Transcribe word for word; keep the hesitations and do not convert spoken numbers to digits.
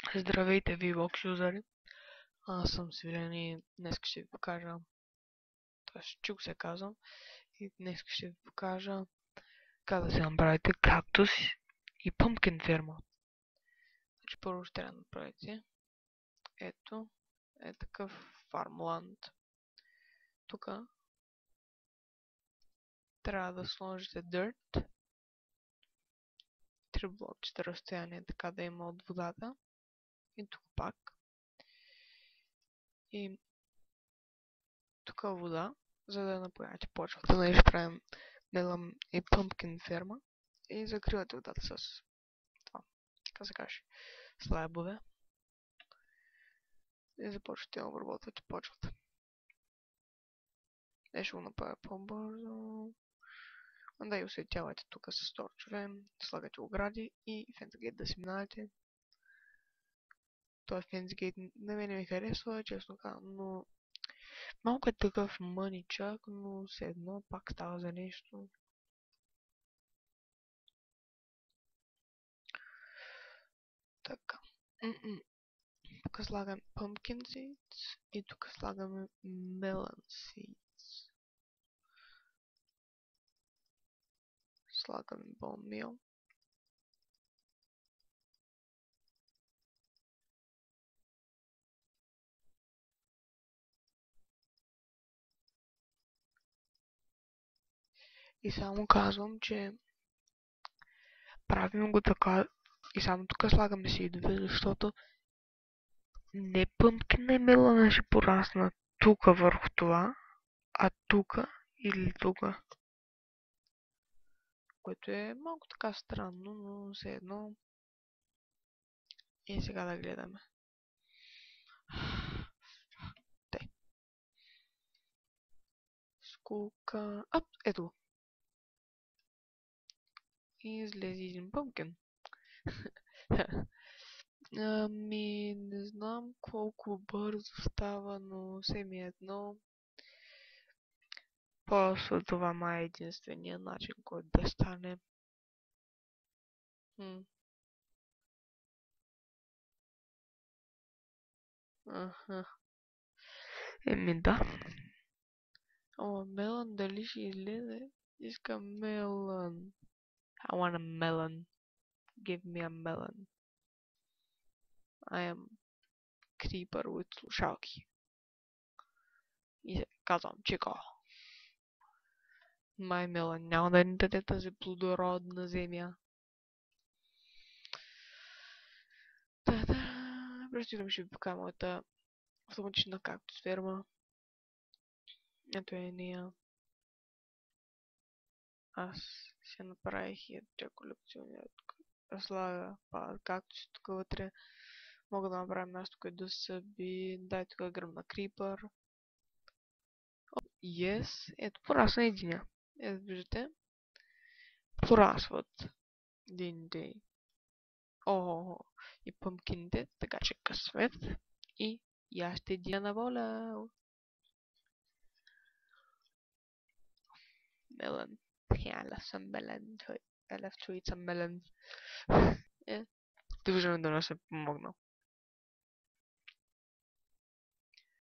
Здравейте, Vivox юзери! Аз съм Свилен и днес ще ви покажа, т.е. Чук се казвам, и днес ще ви покажа как да се направите кактус и пъмпкин ферма. Значи първо ще трябва да направите ето, е такъв фармланд. Тук трябва да сложите dirt, три блокчета разстояние, така да има от водата. И тук пак. И тук вода, за да напоявате почвата. Нали ще правим мелъм и пъмпкин ферма. И закривате водата с това, така се каже, слайбове. И започвате да обработвате почвата. Е, ще го направя по-бързо. Да и осветявате тук с торчове, слагате огради и фенсгейт да си минавате. Той фенсгейт на мен ми харесва, честно казвам, но малко е такъв мъничък, но все едно пак става за нещо. Така. Тук слагам pumpkin seeds и тук слагаме melon seeds. Слагаме bone meal. И само казвам, че правим го така и само тук слагаме сидове, защото не пъмкина и мелана ще порасна тук върху това, а тук или тук. Което е малко така странно, но все едно. И сега да гледаме. Те. Скука. Ап, ето го. И излезе един пъмкен. Ами, не знам колко бързо става, но все ми е едно. Просто това май е единствения начин, който да стане. Хм. Аха. Еми да. О, мелън дали ще излезе? Искам мелън. I want a melon. Give me a melon. I am creeper with слушалки. И се казвам Чико. Май мелън няма да ни даде тази плодородна земя. Та-да! Просто да ми ще ви покажа моята автоматична кактус ферма. Ето е нея. Аз се направих и тя колекционира тук. Слага кактуси тук вътре. Мога да направя място, което да се съби. Дай тук гръмна крипър. Yes. Ето порасна единия. Ето виждате. Порасват. Дин-дей. О, и пъмкините, така че късмет. И я ще дия на воля. Melon. Yeah, I love some melon. I love to eat some melon. Е, довиждаме да не се помогна.